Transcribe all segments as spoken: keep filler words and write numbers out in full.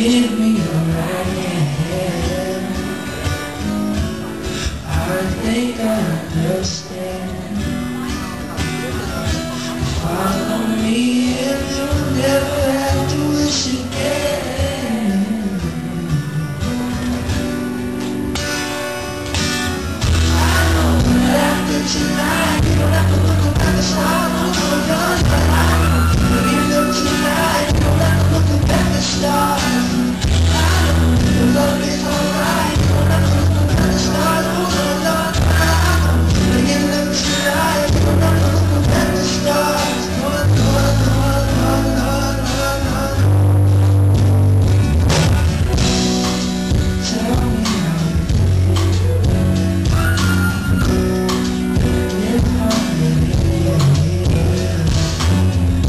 give me your right hand. I think I understand. Follow me and you'll never have to wish again. I know that after tonight you don't have to look back and start over again. But I know that even tonight you don't have to look back and start. I know your love is alright. You don't have to look back and start over again. I know that even tonight you don't have to look back and start.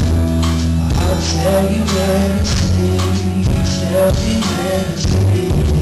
Tell you where to stay, tell me where to stay.